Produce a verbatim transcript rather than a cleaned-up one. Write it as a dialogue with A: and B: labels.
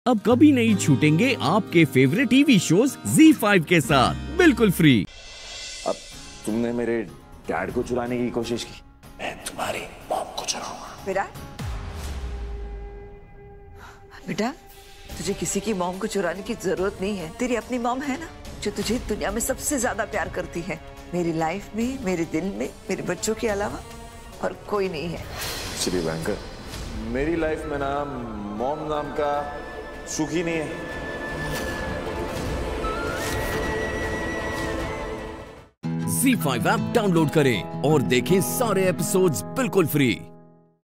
A: अब कभी नहीं छूटेंगे आपके favourite TV shows Zee five के साथ बिल्कुल फ्री।
B: अब तुमने मेरे डैड को चुराने की कोशिश की, मैं तुम्हारी मॉम को चुराऊंगा।
C: बेटा बेटा तुझे किसी की मॉम को चुराने की जरूरत नहीं है। तेरी अपनी मॉम है ना, जो तुझे दुनिया में सबसे ज्यादा प्यार करती है। मेरी लाइफ में, मेरे दिल में, मेरे बच्चों के अलावा और कोई नहीं है।
B: श्री बैंकर, मेरी लाइफ में ना मॉम नाम का सुख ही नहीं है।
A: ज़ी फाइव ऐप डाउनलोड करें और देखें सारे एपिसोड्स बिल्कुल फ्री।